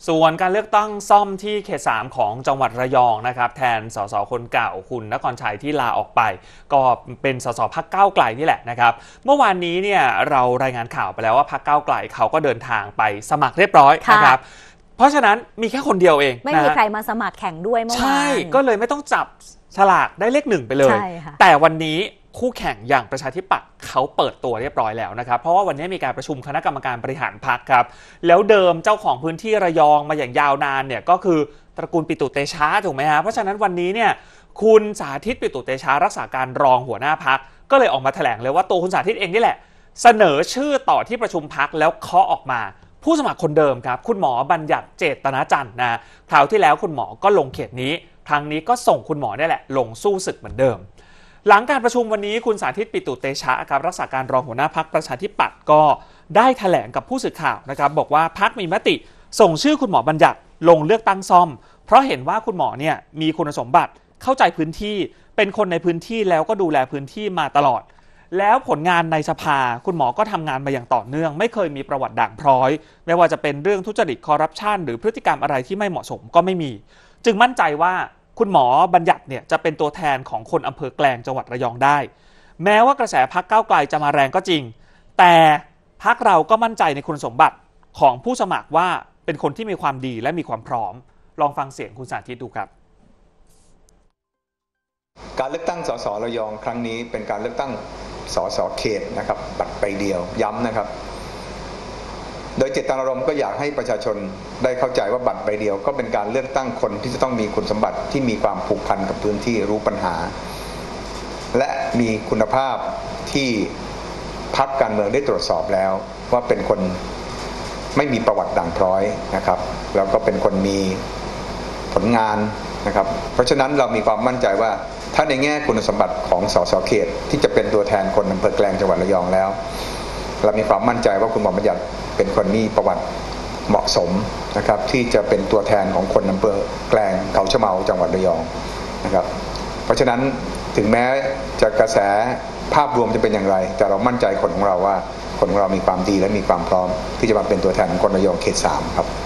ส่วนการเลือกตั้งซ่อมที่เขต 3ของจังหวัดระยองนะครับแทนสสคนเก่าคุณนครชัยที่ลาออกไปก็เป็นสสพรรคก้าวไกลนี่แหละนะครับเมื่อวานนี้เนี่ยเรารายงานข่าวไปแล้วว่าพรรคก้าวไกลเขาก็เดินทางไปสมัครเรียบร้อยนะครับเพราะฉะนั้นมีแค่คนเดียวเองไม่มีใครมาสมัครแข่งด้วยเมื่อวานใช่ก็เลยไม่ต้องจับฉลากได้เลข 1ไปเลยแต่วันนี้คู่แข่งอย่างประชาธิปัตย์เขาเปิดตัวเรียบร้อยแล้วนะครับเพราะว่าวันนี้มีการประชุมคณะกรรมการบริหารพรรคครับแล้วเดิมเจ้าของพื้นที่ระยองมาอย่างยาวนานเนี่ยก็คือตระกูลปิตุเตชะถูกไหมฮะเพราะฉะนั้นวันนี้เนี่ยคุณสาธิตปิตุเตชะรักษาการรองหัวหน้าพรรคก็เลยออกมาแถลงเลยว่าตัวคุณสาธิตเองนี่แหละเสนอชื่อต่อที่ประชุมพรรคแล้วเคาะออกมาผู้สมัครคนเดิมครับคุณหมอบัญญัติเจตนาจันทร์นะคราวที่แล้วคุณหมอก็ลงเขตนี้ครั้งนี้ก็ส่งคุณหมอนี่แหละลงสู้ศึกเหมือนเดิมหลังการประชุมวันนี้คุณสาธิตปิตุเตชะครับรักษาการรองหัวหน้าพรรคประชาธิปัตย์ก็ได้แถลงกับผู้สื่อข่าวนะครับบอกว่าพรรคมีมติส่งชื่อคุณหมอบัญญัติลงเลือกตั้งซ่อมเพราะเห็นว่าคุณหมอเนี่ยมีคุณสมบัติเข้าใจพื้นที่เป็นคนในพื้นที่แล้วก็ดูแลพื้นที่มาตลอดแล้วผลงานในสภาคุณหมอก็ทำงานมาอย่างต่อเนื่องไม่เคยมีประวัติด่างพร้อยไม่ว่าจะเป็นเรื่องทุจริตคอร์รัปชันหรือพฤติกรรมอะไรที่ไม่เหมาะสมก็ไม่มีจึงมั่นใจว่าคุณหมอบัญญัติเนี่ยจะเป็นตัวแทนของคนอำเภอแกลงจังหวัดระยองได้แม้ว่ากระแสพรรคก้าวไกลจะมาแรงก็จริงแต่พรรคเราก็มั่นใจในคุณสมบัติของผู้สมัครว่าเป็นคนที่มีความดีและมีความพร้อมลองฟังเสียงคุณสาธิตดูครับการเลือกตั้งสสระยองครั้งนี้เป็นการเลือกตั้งสสเขตนะครับบัตรใบเดียวย้ำนะครับโดยเจตนารมณ์ก็อยากให้ประชาชนได้เข้าใจว่าบัตรใบเดียวก็เป็นการเลือกตั้งคนที่จะต้องมีคุณสมบัติที่มีความผูกพันกับพื้นที่รู้ปัญหาและมีคุณภาพที่พรรคการเมืองได้ตรวจสอบแล้วว่าเป็นคนไม่มีประวัติด่างพร้อยนะครับแล้วก็เป็นคนมีผลงานนะครับเพราะฉะนั้นเรามีความมั่นใจว่าถ้าในแง่คุณสมบัติของสสเขตที่จะเป็นตัวแทนคนอำเภอแกลงจังหวัดระยองแล้วเรามีความมั่นใจว่าคุณหมอบัญญัติเป็นคนมีประวัติเหมาะสมนะครับที่จะเป็นตัวแทนของคนอำเภอแกลงเขาชะเมาจังหวัดระยองนะครับเพราะฉะนั้นถึงแม้จะกระแสภาพรวมจะเป็นอย่างไรแต่เรามั่นใจคนของเราว่าคนของเรามีความดีและมีความพร้อมที่จะมาเป็นตัวแทนของคนระยองเขต 3ครับ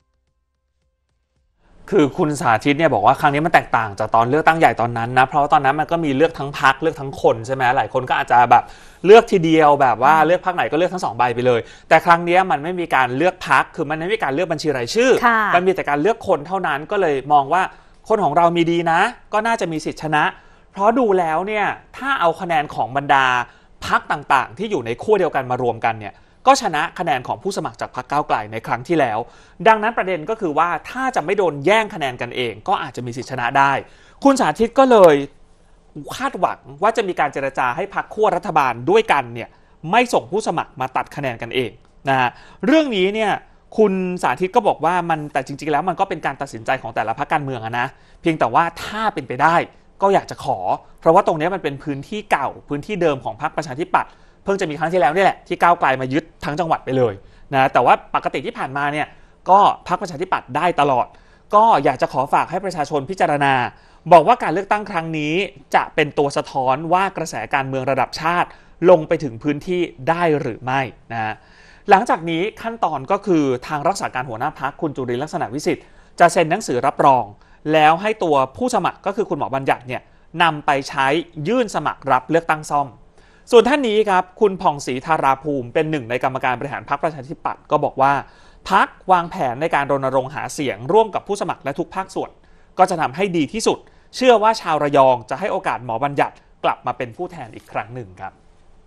คือคุณสาธิตเนี่ยบอกว่าครั้งนี้มันแตกต่างจากตอนเลือกตั้งใหญ่ตอนนั้นนะเพราะว่าตอนนั้นมันก็มีเลือกทั้งพรรคเลือกทั้งคนใช่ไหมหลายคนก็อาจจะแบบเลือกทีเดียวแบบว่าเลือกพรรคไหนก็เลือกทั้ง2ใบไปเลยแต่ครั้งนี้มันไม่มีการเลือกพรรคคือมันไม่มีการเลือกบัญชีรายชื่อมันมีแต่การเลือกคนเท่านั้นก็เลยมองว่าคนของเรามีดีนะก็น่าจะมีสิทธิชนะเพราะดูแล้วเนี่ยถ้าเอาคะแนนของบรรดาพรรคต่างๆที่อยู่ในขั้วเดียวกันมารวมกันเนี่ยก็ชนะคะแนนของผู้สมัครจากพรรคก้าวไกลในครั้งที่แล้วดังนั้นประเด็นก็คือว่าถ้าจะไม่โดนแย่งคะแนนกันเองก็อาจจะมีสิทธิชนะได้คุณสาธิตก็เลยคาดหวังว่าจะมีการเจรจาให้พรรคขั้วรัฐบาลด้วยกันเนี่ยไม่ส่งผู้สมัครมาตัดคะแนนกันเองนะฮะเรื่องนี้เนี่ยคุณสาธิตก็บอกว่ามันแต่จริงๆแล้วมันก็เป็นการตัดสินใจของแต่ละพรรคการเมืองนะเพียงแต่ว่าถ้าเป็นไปได้ก็อยากจะขอเพราะว่าตรงนี้มันเป็นพื้นที่เก่าพื้นที่เดิมของพรรคประชาธิปัตย์เพิ่งจะมีครั้งที่แล้วนี่แหละที่ก้าวไกลมายึดทั้งจังหวัดไปเลยนะแต่ว่าปกติที่ผ่านมาเนี่ยก็พรรคประชาธิปัตย์ได้ตลอดก็อยากจะขอฝากให้ประชาชนพิจารณาบอกว่าการเลือกตั้งครั้งนี้จะเป็นตัวสะท้อนว่ากระแสการเมืองระดับชาติลงไปถึงพื้นที่ได้หรือไม่นะหลังจากนี้ขั้นตอนก็คือทางรักษาการหัวหน้าพรรคคุณจุรินทร์ลักษณะวิสิทธิ์จะเซ็นหนังสือรับรองแล้วให้ตัวผู้สมัครก็คือคุณหมอบัญญัติเนี่ยนำไปใช้ยื่นสมัครรับเลือกตั้งซ่อมส่วนท่านนี้ครับคุณผ่องศรีธาราภูมิเป็นหนึ่งในกรรมการบริหารพรรคประชาธิปัตย์ก็บอกว่าพรรควางแผนในการรณรงค์หาเสียงร่วมกับผู้สมัครและทุกภาคส่วนก็จะทำให้ดีที่สุดเชื่อว่าชาวระยองจะให้โอกาสหมอบัญญัติกลับมาเป็นผู้แทนอีกครั้งหนึ่งครับ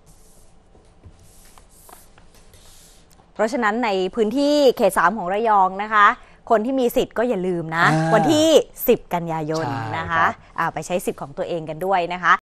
เพราะฉะนั้นในพื้นที่เขต 3ของระยองนะคะคนที่มีสิทธิ์ก็อย่าลืมนะวันที่10 กันยายนนะคะไปใช้สิทธิ์ของตัวเองกันด้วยนะคะ